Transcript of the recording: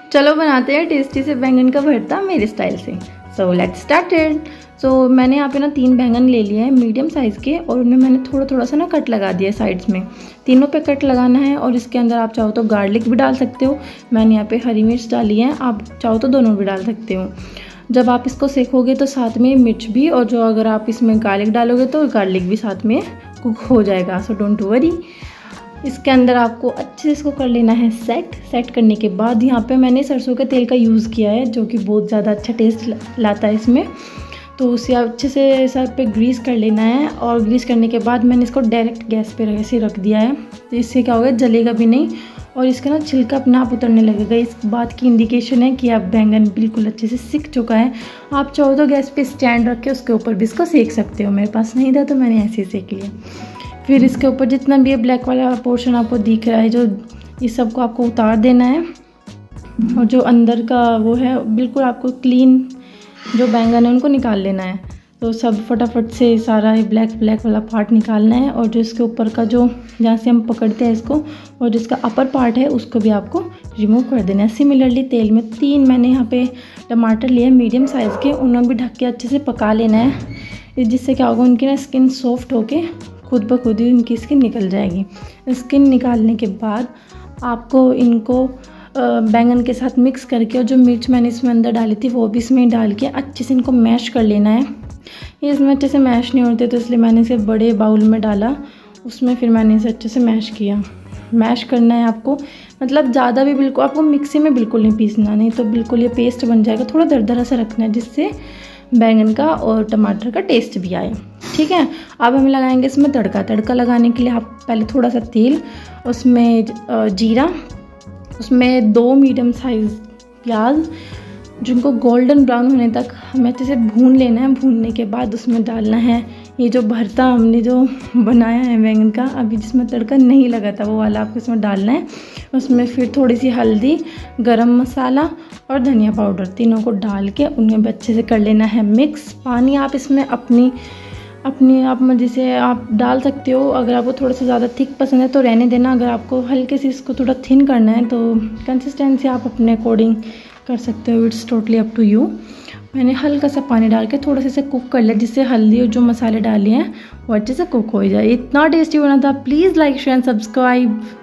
चलो बनाते हैं टेस्टी से बैंगन का भरता मेरे स्टाइल से। So let's started. सो मैंने यहाँ पे ना 3 बैंगन ले लिए हैं मीडियम साइज़ के, और उनमें मैंने थोड़ा थोड़ा सा ना कट लगा दिया है साइड्स में। तीनों पे कट लगाना है, और इसके अंदर आप चाहो तो गार्लिक भी डाल सकते हो। मैंने यहाँ पे हरी मिर्च डाली है, आप चाहो तो दोनों भी डाल सकते हो। जब आप इसको सेकोगे तो साथ में मिर्च भी, और जो अगर आप इसमें गार्लिक डालोगे तो गार्लिक भी साथ में कुक हो जाएगा। So don't worry. इसके अंदर आपको अच्छे से इसको कर लेना है सेट करने के बाद यहाँ पे मैंने सरसों के तेल का यूज़ किया है, जो कि बहुत ज़्यादा अच्छा टेस्ट लाता है इसमें। तो उसे अच्छे से सब पे ग्रीस कर लेना है, और ग्रीस करने के बाद मैंने इसको डायरेक्ट गैस पे ऐसे रख दिया है। तो इससे क्या होगा, जलेगा भी नहीं, और इसका ना छिलका अपने आप उतरने लगेगा। इस बात की इंडिकेशन है कि आप बैंगन बिल्कुल अच्छे से सिक चुका है। आप चाहो तो गैस पे स्टैंड रख के उसके ऊपर भी इसको सेक सकते हो। मेरे पास नहीं था तो मैंने ऐसे ही सेक लिया। फिर इसके ऊपर जितना भी ये ब्लैक वाला पोर्शन आपको दिख रहा है, जो इस सब को आपको उतार देना है, और जो अंदर का वो है बिल्कुल आपको क्लीन जो बैंगन है उनको निकाल लेना है। तो सब फटाफट से सारा ये ब्लैक वाला पार्ट निकालना है, और जो इसके ऊपर का जो जहाँ से हम पकड़ते हैं इसको, और जिसका अपर पार्ट है उसको भी आपको रिमूव कर देना है। सिमिलरली तेल में 3 मैंने यहाँ पे टमाटर लिए मीडियम साइज़ के, उन्हें भी ढक के अच्छे से पका लेना है, जिससे क्या होगा, उनकी ना स्किन सॉफ्ट होके खुद ब खुद ही उनकी स्किन निकल जाएगी। स्किन निकालने के बाद आपको इनको बैंगन के साथ मिक्स करके, और जो मिर्च मैंने इसमें अंदर डाली थी वो भी इसमें डाल के अच्छे से इनको मैश कर लेना है। ये इसमें अच्छे से मैश नहीं होते, तो इसलिए मैंने इसे बड़े बाउल में डाला, उसमें फिर मैंने इसे अच्छे से मैश किया। मैश करना है आपको, मतलब ज़्यादा भी बिल्कुल आपको मिक्सी में बिल्कुल नहीं पीसना, नहीं तो बिल्कुल ये पेस्ट बन जाएगा। थोड़ा दरदरा सा रखना है, जिससे बैंगन का और टमाटर का टेस्ट भी आए। ठीक है, अब हम लगाएंगे इसमें तड़का लगाने के लिए आप पहले थोड़ा सा तेल, उसमें जीरा, उसमें 2 मीडियम साइज़ प्याज, जिनको गोल्डन ब्राउन होने तक हमें अच्छे से भून लेना है। भूनने के बाद उसमें डालना है ये जो भरता हमने जो बनाया है बैंगन का, अभी जिसमें तड़का नहीं लगा था वो वाला आपको इसमें डालना है। उसमें फिर थोड़ी सी हल्दी, गरम मसाला और धनिया पाउडर, तीनों को डाल के उन्हें अच्छे से कर लेना है मिक्स। पानी आप इसमें अपनी आप मर्जी से आप डाल सकते हो। अगर आपको थोड़ा सा ज़्यादा थिक पसंद है तो रहने देना, अगर आपको हल्के से इसको थोड़ा थिन करना है तो कंसिस्टेंसी आप अपने अकॉर्डिंग कर सकते हो। It's totally up to you. मैंने हल्का सा पानी डाल के थोड़ा सा इसे कुक कर लिया, जिससे हल्दी और जो मसाले डाले हैं वो अच्छे से कुक हो जाए। इतना टेस्टी बना था। Please like share and subscribe.